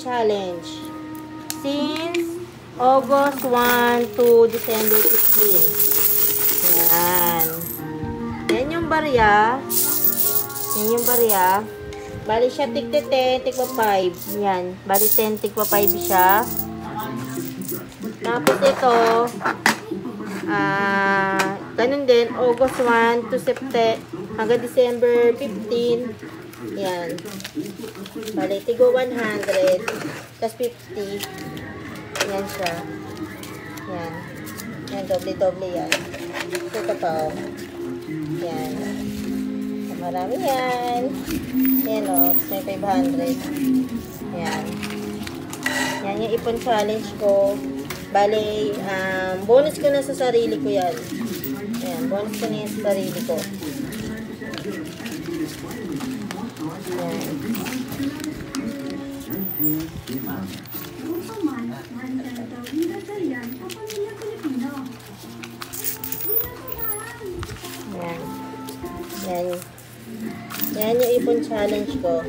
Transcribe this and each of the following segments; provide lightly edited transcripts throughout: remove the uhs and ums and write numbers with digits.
challenge. Since August 1 to December 15. Yan. Yan yung barya. Yan yung barya. Bali siya tigte 10, tigpa 5. Yan. Bali 10, tigpa 5 siya. Tapos ito, ganun din, August 1 to September, hanggang December 15. Yan. Bali, tigo 100, tas 50. Yan siya. Yan. Yan, doble-doble yan. Ito to. Yan. Marami yan. Yan o, may 500. Yan. Yan yung ipon challenge ko. Bale, bonus ko na sa sarili ko yan. Ayan, bonus ko na yan sa sarili ko. Ayan. Ayan. Ayan. Ayan yung ipon challenge ko.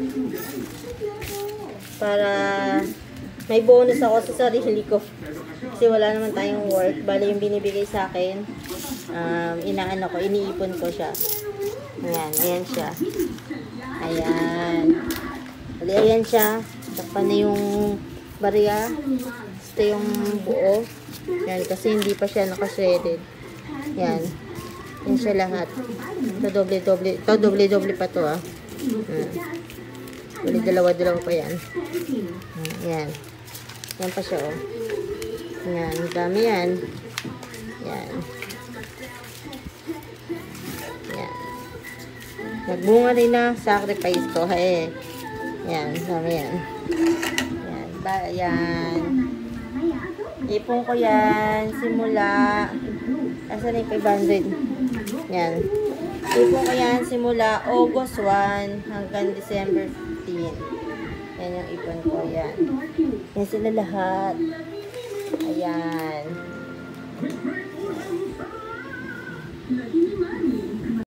Para may bonus ako sa sarili ko. Kasi wala naman tayong work. Bali yung binibigay sa akin, inaano ko, iniipon ko siya. Ayan, ayan siya. Ayan. Bali, ayan siya. Takpan na yung barya. Ito yung buo. Ayan, kasi hindi pa siya nakashredded. Ayan. Ayan siya lahat. Ito doble-doble. Ito doble-doble pa to ah. Bali, dalawa-dalawa pa yan. Ayan. Ayan pa siya oh. Yan, dami yan. Yan. Yan. Nagbunga rin na sacrifice ko. Hey. Yan, dami yan. Yan, yan. Ipon ko yan. Simula. Asan na yung 500? Yan. Ipon ko yan simula August 1 hanggang December 15. Yan yung ipon ko. Yan. Yan sila lahat. Ayan.